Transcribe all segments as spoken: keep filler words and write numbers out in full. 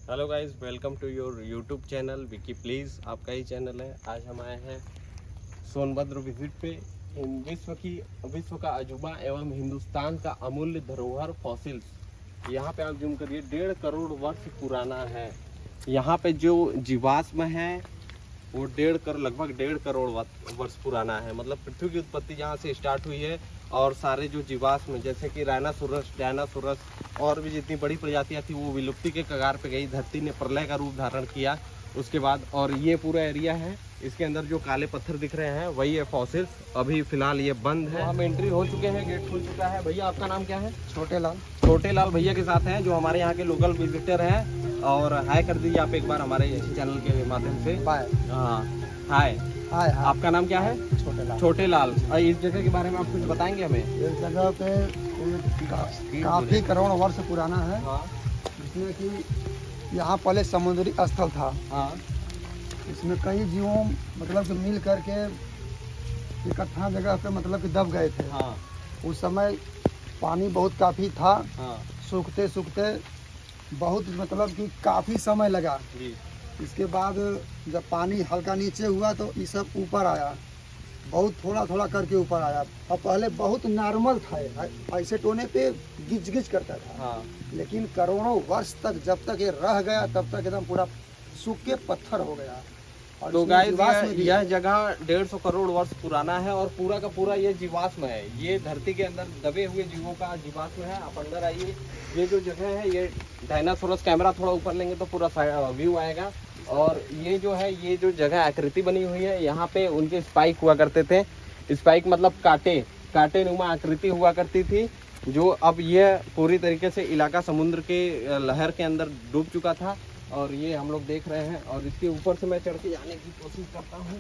Hello guys, welcome to your YouTube channel Vicky please. आपका ही channel है। आज हम आए हैं सोनभद्र विजिट पे। विश्व की विश्व का अजूबा एवं हिंदुस्तान का अमूल्य धरोहर फॉसिल्स। यहाँ पे आप जूम करिए, डेढ़ करोड़ वर्ष पुराना है। यहाँ पे जो जीवाश्म है वो डेढ़ कर लगभग डेढ़ करोड़ वर्ष पुराना है। मतलब पृथ्वी की उत्पत्ति जहाँ से स्टार्ट हुई है और सारे जो जीवाश्म जैसे कि राइनासोरस, डायनासोरस और भी जितनी बड़ी प्रजातियां थी वो विलुप्ति के कगार पे गई। धरती ने प्रलय का रूप धारण किया उसके बाद। और ये पूरा एरिया है, इसके अंदर जो काले पत्थर दिख रहे हैं वही है फॉसिल्स। अभी फिलहाल ये बंद है। हम एंट्री हो चुके हैं, गेट खुल चुका है। भैया आपका नाम क्या है? छोटे लाल। छोटे लाल भैया के साथ हैं जो हमारे यहाँ के लोकल विजिटर हैं। और हाय कर दीजिए आप एक बार हमारे चैनल के माध्यम से। बाय। हाँ हाय। हाय हाय। आपका नाम क्या है? छोटे लाल। छोटे लाल। इस जगह के बारे में आप कुछ बताएंगे हमें? इस जगह पे का, काफी करोड़ वर्ष पुराना है। हाँ जिसमें कि यहाँ पहले समुद्री स्थल था। हाँ। इसमें कई जीवों मतलब कि मिल करके इकट्ठा जगह पे मतलब कि दब गए थे। हाँ। उस समय पानी बहुत काफी था। हाँ। सूखते सूखते बहुत मतलब कि काफी समय लगा जी। इसके बाद जब पानी हल्का नीचे हुआ तो ये सब ऊपर आया, बहुत थोड़ा थोड़ा करके ऊपर आया। और पहले बहुत नॉर्मल था, ऐसे टोने पे गिच गिच करता था। हाँ। लेकिन करोड़ों वर्ष तक जब तक ये रह गया तब तक एकदम पूरा सूख के पत्थर हो गया। और तो इसमें गाइस जीवाश्म यह, भी- यह जगह डेढ़ सौ करोड़ वर्ष पुराना है और पूरा का पूरा ये जीवाश्म है। ये धरती के अंदर दबे हुए जीवों का जीवाश्म है। आप अंदर आइए। ये जो जगह है ये डायनासोरस, कैमरा थोड़ा ऊपर लेंगे तो पूरा व्यू आएगा। और ये जो है ये जो जगह आकृति बनी हुई है, यहाँ पे उनके स्पाइक हुआ करते थे। स्पाइक मतलब कांटे, कांटे नुमा आकृति हुआ करती थी। जो अब ये पूरी तरीके से इलाका समुद्र के लहर के अंदर डूब चुका था। और ये हम लोग देख रहे हैं और इसके ऊपर से मैं चढ़ के जाने की कोशिश करता हूँ।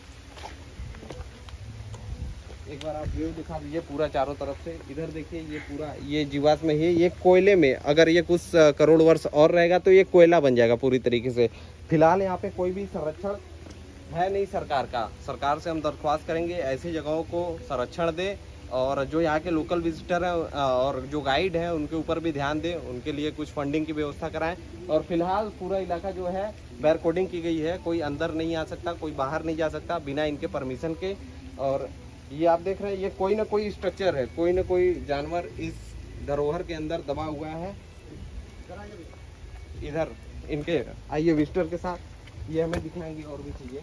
एक बार आप व्यू दिखा दीजिए पूरा चारों तरफ से। इधर देखिए ये पूरा ये जीवाश्म है। ये कोयले में अगर ये कुछ करोड़ वर्ष और रहेगा तो ये कोयला बन जाएगा पूरी तरीके से। फिलहाल यहाँ पे कोई भी संरक्षण है नहीं सरकार का। सरकार से हम दरख्वास्त करेंगे ऐसी जगहों को संरक्षण दे और जो यहाँ के लोकल विजिटर हैं और जो गाइड हैं उनके ऊपर भी ध्यान दें, उनके लिए कुछ फंडिंग की व्यवस्था कराएं। और फिलहाल पूरा इलाका जो है बैरकोडिंग की गई है, कोई अंदर नहीं आ सकता, कोई बाहर नहीं जा सकता बिना इनके परमिशन के। और ये आप देख रहे हैं ये कोई ना कोई स्ट्रक्चर है, कोई ना कोई जानवर इस धरोहर के अंदर दबा हुआ है। इधर इनके आइए विजिटर के साथ, ये हमें दिखाएंगे और भी चीजें।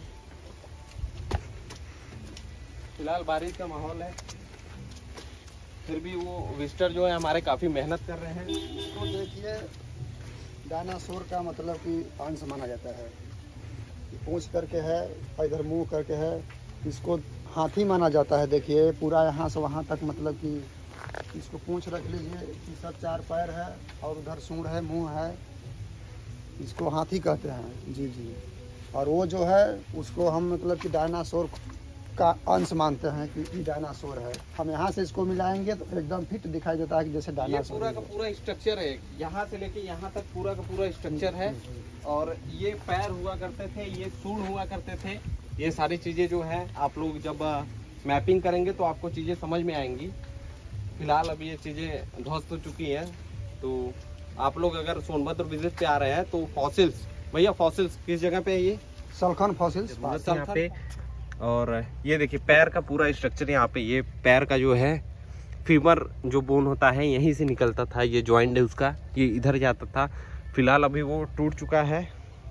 फिलहाल बारिश का माहौल है, फिर भी वो विजिटर जो है हमारे काफी मेहनत कर रहे हैं। इसको देखिए, डायनासोर का मतलब कि अंश माना जाता है। पूंछ करके है और इधर मुंह करके है। इसको हाथी माना जाता है। देखिए पूरा यहाँ से वहाँ तक मतलब कि इसको पूंछ रख लीजिए, इसका चार पैर है और उधर सूंड है, मुंह है। इसको हाथी कहते हैं। जी जी। और वो जो है उसको हम मतलब कि डायनासोर का अंश मानते हैं कि ये डायनासोर है। हम यहाँ से इसको मिलाएंगे तो एकदम फिट दिखाई देता है कि जैसे डायनासोर। ये पूरा का पूरा स्ट्रक्चर है, यहाँ से लेके यहाँ तक पूरा का पूरा स्ट्रक्चर है। और ये पैर हुआ करते थे, ये सूंड हुआ करते थे। ये सारी चीजें जो है आप लोग जब मैपिंग करेंगे तो आपको चीजें समझ में आएंगी। फिलहाल अभी ये चीजें ध्वस्त हो चुकी हैं। तो आप लोग अगर सोनभद्र विजिट पे आ रहे हैं तो फॉसिल्स, भैया फॉसिल्स किस जगह पे है? ये सलखन फॉसिल्स यहाँ पे। और ये देखिए पैर का पूरा स्ट्रक्चर यहाँ पे, ये पैर का जो है फीमर जो बोन होता है यहीं से निकलता था। ये जॉइंट है उसका, ये इधर जाता था। फिलहाल अभी वो टूट चुका है।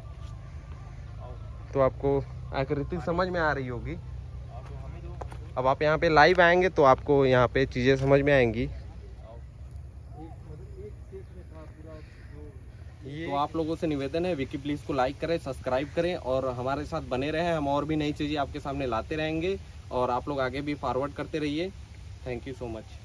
तो आपको आकृति समझ में आ रही होगी। अब आप यहाँ पे लाइव आएंगे तो आपको यहाँ पे चीज़ें समझ में आएंगी। तो आप लोगों से निवेदन है विकी प्लीज को लाइक करें, सब्सक्राइब करें और हमारे साथ बने रहें। हम और भी नई चीज़ें आपके सामने लाते रहेंगे और आप लोग आगे भी फॉरवर्ड करते रहिए। Thank you so much.